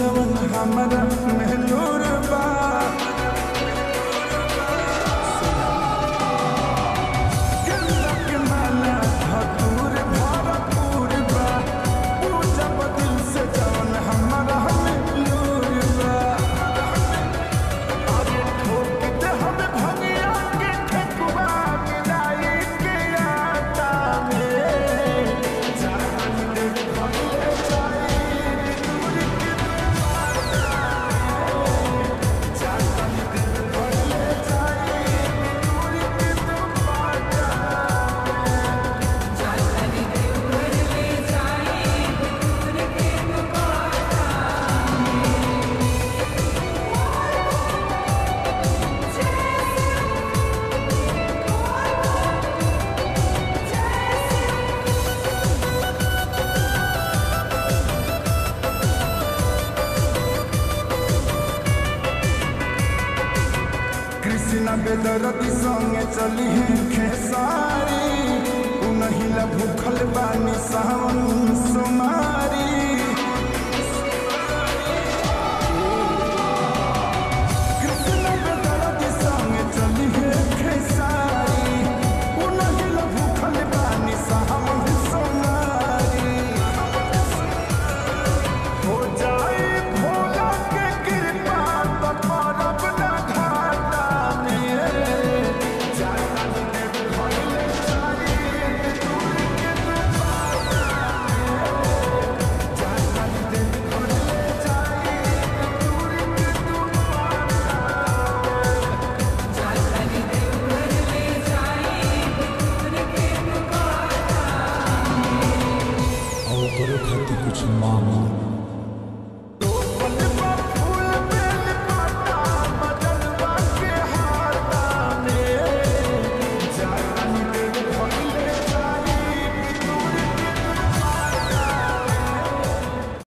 जवन हमरा मेहलूर बा गेंदा के माला हतूर भरपूर बा पूजा दिल से जवन हमरा मेहलूर बा अरे ठोक दे हमें भंगिया के ठेकुआ मिलाई के आटा में जान दे भंगिया कृष्णा बेदरती संगे चली है खेसारी उनहिला भूखल बानी सावन सोमारी कृष्णा बेदरती संगे चली है खेसारी उनहिला भूखल बानी सावन सोमारी हो जाए भोला के कृपा तो परब ना घाटा और करो खातिर कुछ मांगो।